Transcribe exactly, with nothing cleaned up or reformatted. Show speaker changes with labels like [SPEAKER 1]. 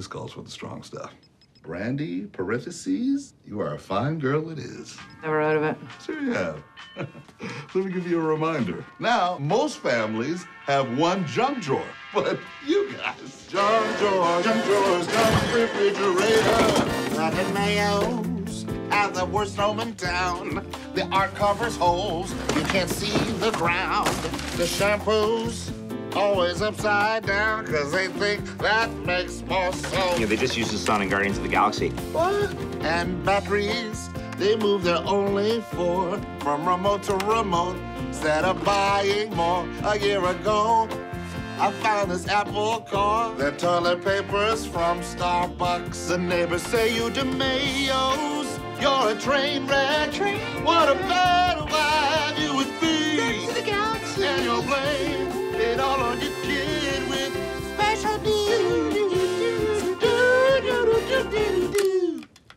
[SPEAKER 1] This calls for the strong stuff. Brandy, parentheses, you are a fine girl it is.
[SPEAKER 2] Never heard of it.
[SPEAKER 1] Sure you have. Let me give you a reminder. Now, most families have one junk drawer, but you guys.
[SPEAKER 3] Junk drawer, junk drawers, junk refrigerator. Like DiMeos have the worst home in town. The art covers holes, you can't see the ground. The shampoos always upside down, cause they think that makes more sense.
[SPEAKER 4] Yeah, they just use this on in Guardians of the Galaxy.
[SPEAKER 3] What? And batteries, they move their only four from remote to remote. Instead of buying more a year ago, I found this Apple car. Their toilet paper's from Starbucks. The neighbors say you DiMeos, you're a train wreck. Train what a bad wife you would be.
[SPEAKER 2] Back to the galaxy.
[SPEAKER 3] And you'll blame it all on your kids.